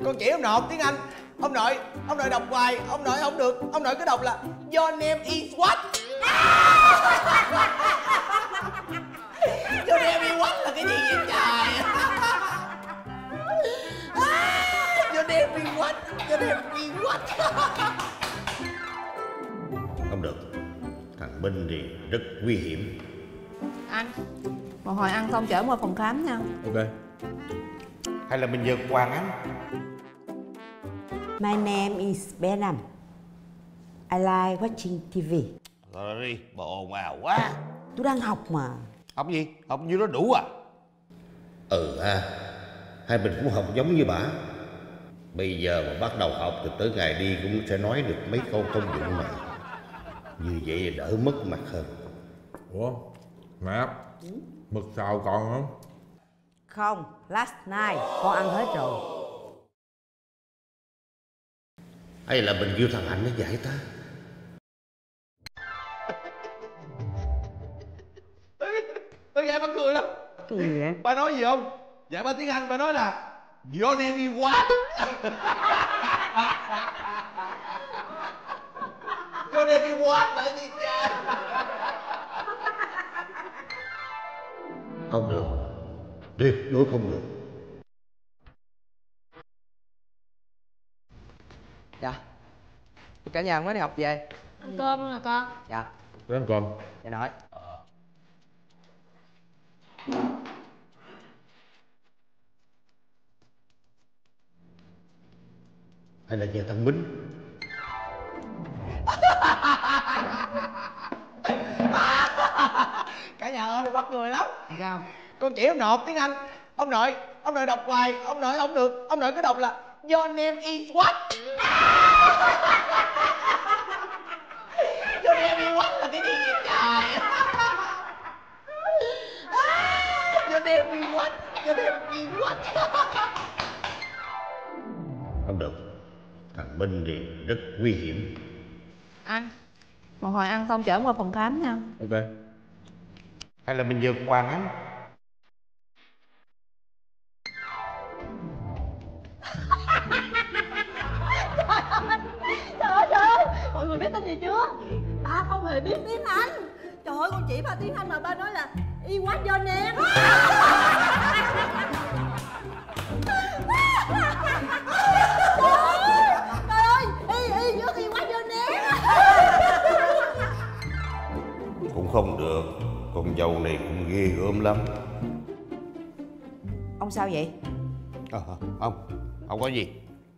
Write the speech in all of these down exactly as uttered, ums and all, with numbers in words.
Con chỉ ông nộp tiếng Anh. Ông nội, ông nội đọc hoài, ông nội không được. Ông nội cứ đọc là Your name is what? Your name is what là cái gì vậy trời? Your name is what? Your name is what? Không được. Thằng Minh thì rất nguy hiểm. Anh, một hồi ăn xong chở qua phòng khám nha. Ok. Hay là mình nhờ Hoàng Anh? My name is Benham. I like watching ti vi. Rồi đi, bà ồn ào quá. Tôi đang học mà. Học gì? Học như nó đủ à? Ừ ha. Hai mình cũng học giống như bà. Bây giờ mà bắt đầu học thì tới ngày đi cũng sẽ nói được mấy câu thông dụng mà. Như vậy đỡ mất mặt hơn. Ủa mẹ, mực xào còn không? Không, last night con ăn hết rồi. Hay là mình kêu thằng Hạnh nó dạy ta? Tôi dạy mắc cười lắm. Cái gì vậy? Ba nói gì không? Dạy ba tiếng Anh ba nói là Your name is what? Your name is what là gì trời? Không được. Tuyệt đối không được. Dạ. Cả nhà mới đi học về. Ăn cơm luôn hả con? Dạ. Tôi ăn cơm. Dạ nói. Hay là nhà thằng Minh? Cả nhà ơi mắc cười lắm. Sao? Con chỉ ông nộp tiếng Anh. Ông nội, ông nội đọc hoài, ông nội không được. Ông nội cứ đọc là Your name is what? Your name is what là cái gì vậy trời? Your name is what? Your name is what? Không được. Thằng Minh thì rất nguy hiểm. Anh, một hồi ăn xong chở qua phòng khám nha. Ok. Hay là mình nhờ Hoàng Anh? Trời ơi, trời ơi, mọi người biết tên gì chưa? Ta không hề biết tiếng Anh. Trời ơi, con chỉ ba tiếng Anh mà ba nói là Y what your name. Trời ơi, Y, Y trước Y what your name. Cũng không được. Con dâu này cũng ghê gớm lắm. Ông sao vậy? À, không, không có gì.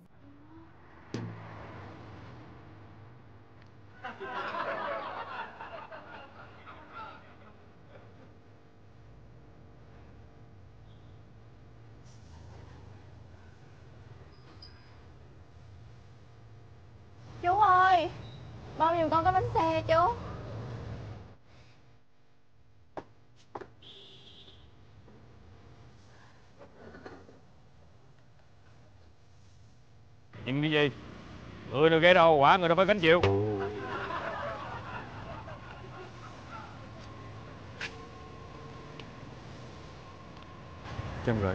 Chú ơi, bao nhiêu con có bánh xe chú? Nhìn cái gì? Người đâu gây đâu, quả người đâu phải gánh chịu. Trăm rưỡi.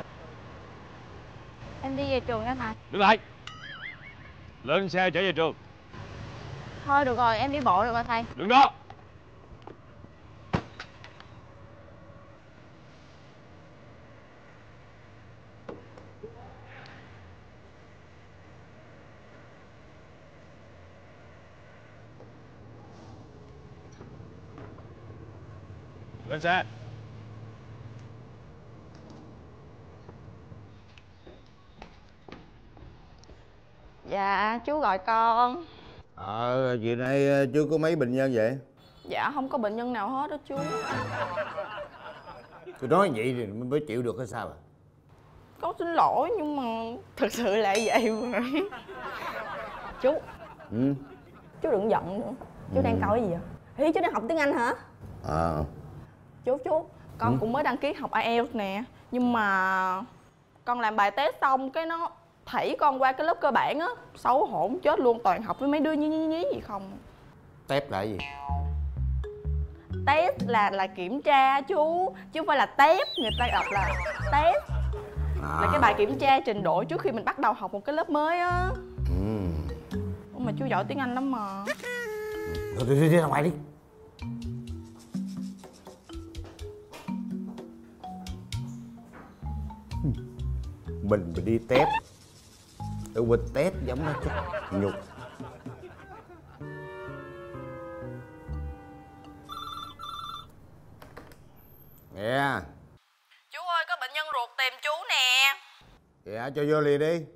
Em đi về trường nha thầy. Đứng lại. Lên xe trở về trường. Thôi được rồi, em đi bộ được rồi thầy. Đứng đó. Lên xe. Dạ, chú gọi con. Ờ, à, chị nay chú có mấy bệnh nhân vậy? Dạ, không có bệnh nhân nào hết đó chú. Tôi nói vậy thì mới chịu được hay sao à? Con xin lỗi nhưng mà thực sự là vậy mà. Chú. Ừ. Chú đừng giận nữa. Chú Ừ. đang coi cái gì vậy? Ý chú đang học tiếng Anh hả? À. Chú, chú, con Ừ. cũng mới đăng ký học ai eo nè. Nhưng mà con làm bài test xong cái nó thảy con qua cái lớp cơ bản á. Xấu hổ chết luôn, toàn học với mấy đứa nhí nhí nhí gì không. Test là cái gì? Test là là kiểm tra chú, chứ không phải là test. Người ta đọc là test. À. Là cái bài kiểm tra trình độ trước khi mình bắt đầu học một cái lớp mới á. Ừ. Ủa mà chú giỏi tiếng Anh lắm mà. Thôi đi, đi, đi ra ngoài đi. Mình phải đi test. Ở bên test giống nó chứ. Nhục. Nè. Chú ơi, có bệnh nhân ruột tìm chú nè. Dạ, cho vô liền đi.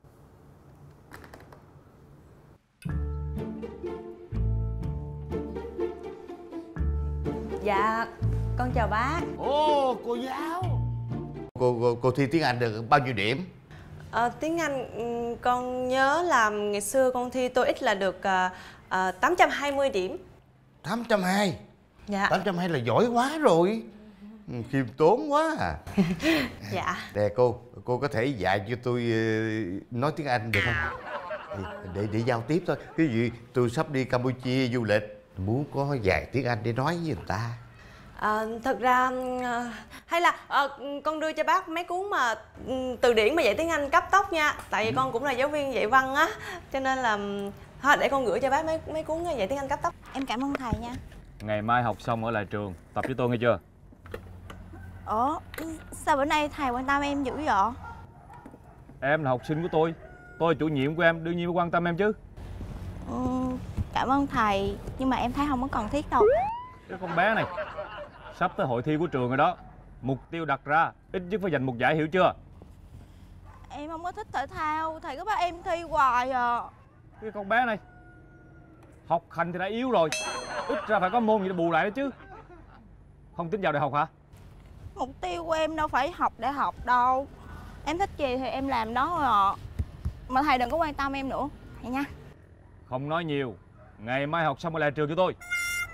Dạ, con chào bác. Ồ, cô giáo. Cô, cô, cô thi tiếng Anh được bao nhiêu điểm? Ờ, tiếng Anh ừm, con nhớ là ngày xưa con thi TOEIC là được uh, uh, tám trăm hai mươi điểm. tám trăm hai mươi. Dạ. tám trăm hai mươi là giỏi quá rồi. Ừ, khiêm tốn quá à. Dạ. Nè cô, cô có thể dạy cho tôi uh, nói tiếng Anh được không? Để, để giao tiếp thôi. Cái gì tôi sắp đi Campuchia du lịch, muốn có vài tiếng Anh để nói với người ta. À, thật ra uh, hay là uh, con đưa cho bác mấy cuốn mà um, từ điển mà dạy tiếng Anh cấp tốc nha. Tại vì con cũng là giáo viên dạy văn á, cho nên là thôi để con gửi cho bác mấy mấy cuốn dạy tiếng Anh cấp tốc. Em cảm ơn thầy nha. Ngày mai học xong ở lại trường tập với tôi nghe chưa? Ủa, sao bữa nay thầy quan tâm em dữ vậy? Em là học sinh của tôi, tôi là chủ nhiệm của em, đương nhiên phải quan tâm em chứ. Ừ, cảm ơn thầy, nhưng mà em thấy không có cần thiết đâu. Cái con bé này sắp tới hội thi của trường rồi đó. Mục tiêu đặt ra ít nhất phải giành một giải, hiểu chưa? Em không có thích thể thao, thầy cứ bắt em thi hoài à. Cái con bé này học hành thì đã yếu rồi, ít ra phải có môn gì để bù lại đó chứ. Không tính vào đại học hả? Mục tiêu của em đâu phải học để học đâu. Em thích gì thì em làm đó thôi à. Mà thầy đừng có quan tâm em nữa, thầy nha. Không nói nhiều, ngày mai học xong ở lại trường cho tôi.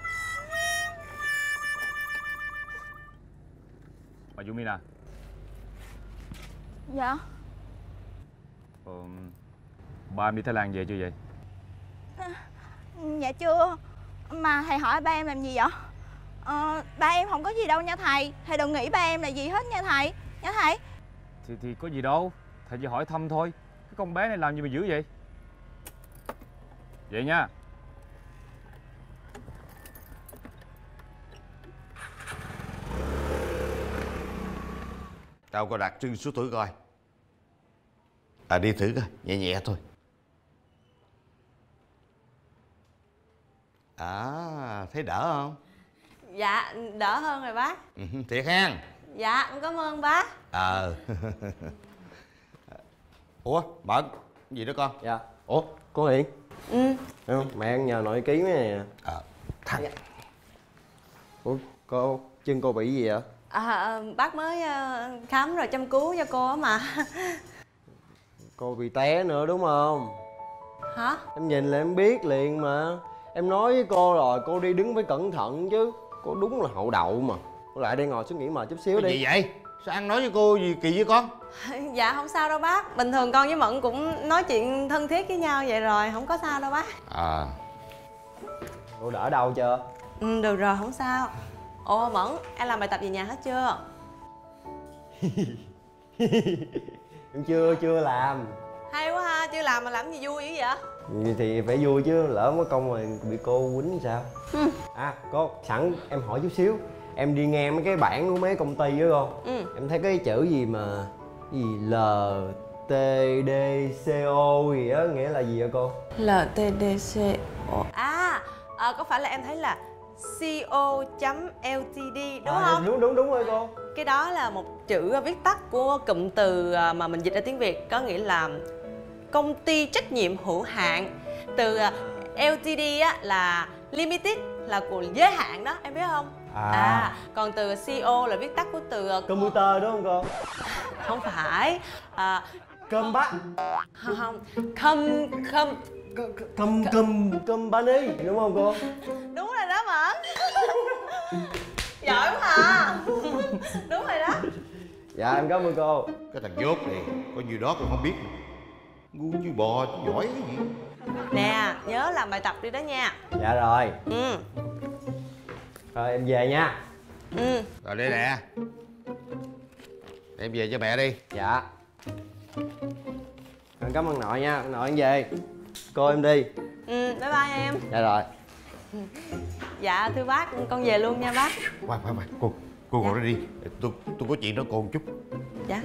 Bà Dung Mina. Dạ. Ờ, ba em đi Thái Lan về chưa vậy? Dạ chưa. Mà thầy hỏi ba em làm gì vậy? Ờ, ba em không có gì đâu nha thầy. Thầy đừng nghĩ ba em là gì hết nha thầy. Nha thầy. Thì thì có gì đâu, thầy chỉ hỏi thăm thôi. Cái con bé này làm gì mà dữ vậy? Vậy nha. Tao có đặt trưng số tuổi coi. À đi thử coi, nhẹ nhẹ thôi. À, thấy đỡ không? Dạ, đỡ hơn rồi bác. Ừ, thiệt ha. Dạ, con cảm ơn bác. Ờ. Ủa, Mận, cái gì đó con? Dạ. Ủa, cô Hiền? Ừ. Ừ, mẹ ăn nhờ nội ký mấy này nè. Ờ, thằng. Dạ. Ủa, cô, chân cô bị gì vậy? À, bác mới uh, khám rồi chăm cứu cho cô á mà. Cô bị té nữa đúng không? Hả? Em nhìn là em biết liền mà. Em nói với cô rồi, cô đi đứng phải cẩn thận chứ. Cô đúng là hậu đậu mà. Cô lại đây ngồi xuống nghỉ mệt chút xíu Cái đi. gì vậy? Sao ăn nói với cô gì kỳ với con? Dạ không sao đâu bác. Bình thường con với Mận cũng nói chuyện thân thiết với nhau vậy rồi, không có sao đâu bác. À. Cô đỡ đau chưa? Ừ, được rồi, không sao. Ồ Mẫn, em làm bài tập về nhà hết chưa? Em chưa, chưa làm. Hay quá ha, chưa làm mà làm gì vui dữ vậy? Vậy thì phải vui chứ, lỡ mất công rồi bị cô quýnh sao? Ừ. À cô, sẵn em hỏi chút xíu. Em đi nghe mấy cái bảng của mấy công ty đó cô. Ừ. Em thấy cái chữ gì mà gì L T D C O gì á, nghĩa là gì vậy cô? L T D C O. À, à có phải là em thấy là co chấm L T D đúng À, không? đúng đúng đúng rồi cô. Cái đó là một chữ viết tắt của cụm từ mà mình dịch ra tiếng Việt, có nghĩa là công ty trách nhiệm hữu hạn. Từ L T D á là limited, là của giới hạn đó, em biết không? À, À, còn từ C O là viết tắt của từ computer đúng không cô? không phải à, Cơm bát. không không com com Cơm cơm company đúng không cô? đúng rồi đó Mẫn. Giỏi quá à. Đúng rồi đó. Dạ em cảm ơn cô. Cái thằng dốt này, có nhiêu đó cũng không biết. Ngu như bò, chứ giỏi cái gì. Nè, nhớ làm bài tập đi đó nha. Dạ rồi. Ừ. Rồi em về nha. Ừ. Rồi đây nè. Đem về cho mẹ đi. Dạ. Con cảm ơn nội nha, nội em về. Cô em đi. Ừ, bye bye em. Dạ rồi. Dạ thưa bác, con về luôn nha bác. Khoan khoan khoan, cô cô ngồi đó đi. Tôi tôi có chuyện nói cô một chút. Dạ.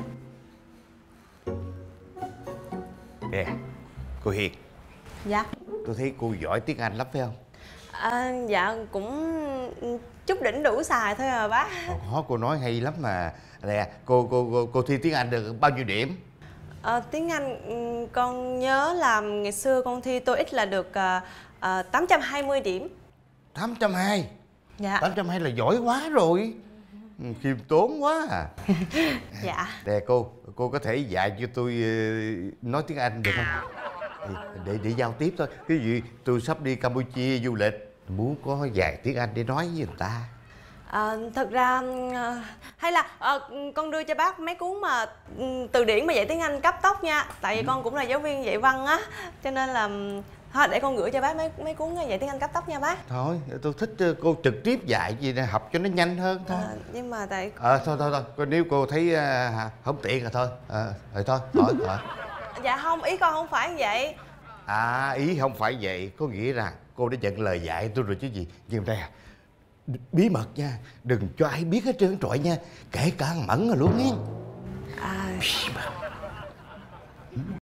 Nè, cô Hiền. Dạ. Tôi thấy cô giỏi tiếng Anh lắm phải không? À, dạ cũng chút đỉnh đủ xài thôi à bác. Có, cô nói hay lắm mà. Nè, cô cô cô, cô thi tiếng Anh được bao nhiêu điểm? À, tiếng Anh ừ, con nhớ là ngày xưa con thi TOEIC là được uh, uh, tám trăm hai mươi điểm. tám trăm hai mươi. Dạ. tám trăm hai mươi là giỏi quá rồi. Ừ, khiêm tốn quá à. Dạ. Nè cô, cô có thể dạy cho tôi uh, nói tiếng Anh được không? Để để giao tiếp thôi. Cái gì tôi sắp đi Campuchia du lịch, muốn có vài tiếng Anh để nói với người ta. À, thật ra uh, hay là uh, con đưa cho bác mấy cuốn mà um, từ điển mà dạy tiếng Anh cấp tốc nha. Tại vì con cũng là giáo viên dạy văn á, cho nên là thôi để con gửi cho bác mấy mấy cuốn dạy tiếng Anh cấp tốc nha bác. Thôi tôi thích cô trực tiếp dạy gì nè, học cho nó nhanh hơn thôi. À, nhưng mà tại Ờ à, thôi thôi thôi, nếu cô thấy uh, không tiện rồi thôi. Ờ à, thôi thôi thôi. Dạ không, ý con không phải như vậy. À, ý không phải vậy, có nghĩa là cô đã nhận lời dạy tôi rồi chứ gì. Nhưng nè, bí mật nha, đừng cho ai biết hết trơn trọi nha, kể cả Mẫn rồi luôn nghe. À...